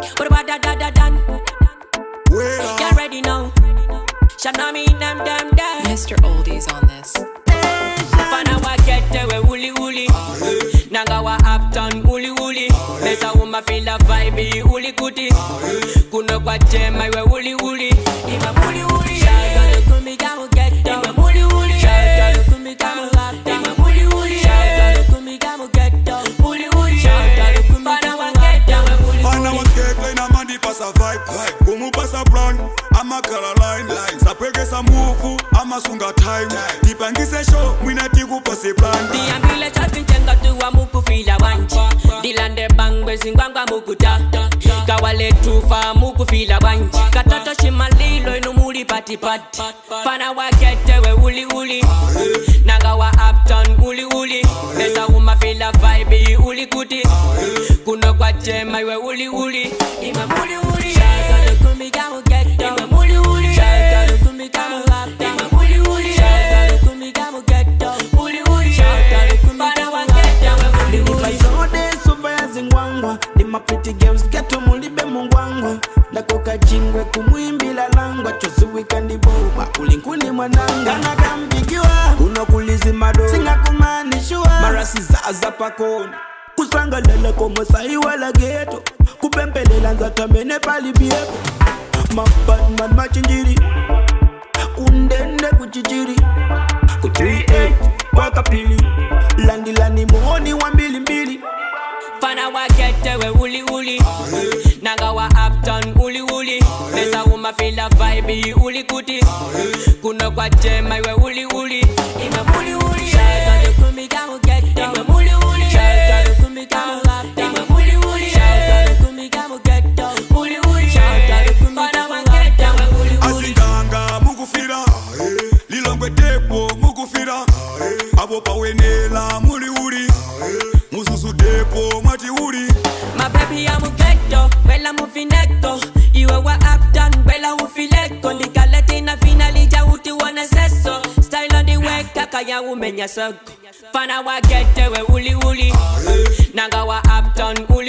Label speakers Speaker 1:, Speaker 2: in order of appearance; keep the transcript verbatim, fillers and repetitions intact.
Speaker 1: What about that da da dan? Get ready now. Shano me them them them.
Speaker 2: Mister Oldies on this.
Speaker 1: Fana wa get we Muliwuli. Nanga wa uptown Muliwuli. Mesa uma feel a vibe uli kuti. Kuno kwa jema we Muliwuli. Ima Muliwuli. Shaka kumi kamu get down. Ima Muliwuli. Shaka kumi kamu up down. Ima Muliwuli. Shaka kumi kamu get down. Muliwuli. Shaka kumi fana wa get down.
Speaker 3: Fana wa get down. Na mandi pasa vibe. Kumu pasa plan. Ama Caroline. Sapege sa move. Ama sunga time. Dipangise show. Mwina tiku pase plan.
Speaker 1: The ambulance has been chenga tuwa muku fila wanchi. Dilande bangwe zingwangwa mukuta. Kawale tufa muku fila wanchi. Katoto shimalilo inu muli pati pati. Fana wa kete we uli uli. Nanga wa uptown uli uli. Mesa uma fila vibe uli kuti. Kuno kwa jema we uli uli. Ima muli uli. Shaka lukumi kamu get down. Ima muli uli. Shaka lukumi kamu up down. Ima muli uli. Shaka lukumi kamu get down. Uli uli. Shaka lukumi fana get down. Uli uli.
Speaker 4: Zingwangwa, ni my pretty girls get to mulibe mungwangwa. Nakoka chingwe kumwimbila langwa. Chosi wikandi boba, ulinkuni mwananga. Kana kambikiwa, unokulizi mado. Singa kumanishua, marasi zaza pakoni. Kusanga lele komo sahi wala geto. Kupempelela nzata mene pali bieko. Mabadman machinjiri, kundende kuchichiri. Kutiri eight, waka pili. Landi lani muoni wambili mbili.
Speaker 1: Fana wa kete we uli uli. Nanga wa uptown uli uli. Mesa uma feel a vibe uli kuti. Kuno kwa jema we uli uli. Ima muli uli. Shaka lukumi kamu get down. Ima muli uli. Shaka lukumi kamu up down. Ima muli uli. Shaka lukumi kamu get down. Uli uli. Shaka lukumi fana wa get down we uli uli.
Speaker 3: Asiganga mugufira. Lilongwe depo mugufira. Abo pawenela muli uli. Mususu depo mati uri.
Speaker 1: My baby I'm a ghetto, bella mufinetto. Iwe wa uptown, bella ufiletto. Likalete na finali ja uti wana seso. Style on the way, kaka ya umenya soko. Fana wa ghetto we uli uli. Nanga wa uptown uli.